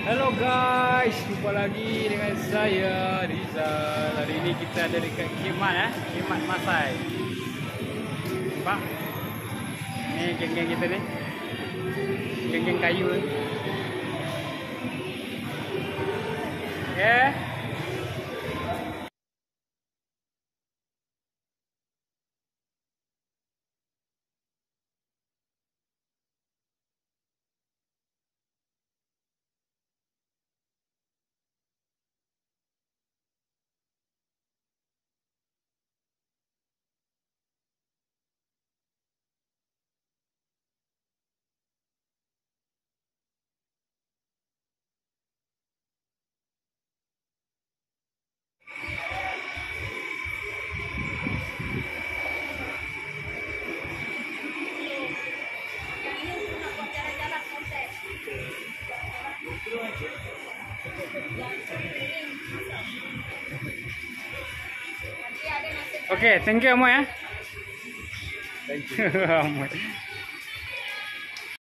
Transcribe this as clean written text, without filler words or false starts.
Hello guys, jumpa lagi dengan saya Rizal. Hari ini kita ada dekat khemah khemah Masai. Nampak? Ni geng-geng kita ni. Geng-geng kayu ni. Okay. Okay, thank you Amoy ya. Thank you Amoy.